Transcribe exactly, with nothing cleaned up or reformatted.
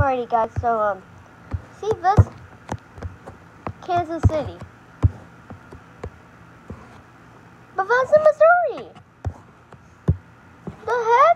Alrighty, guys. So um, see this Kansas City, but that's in Missouri. The heck?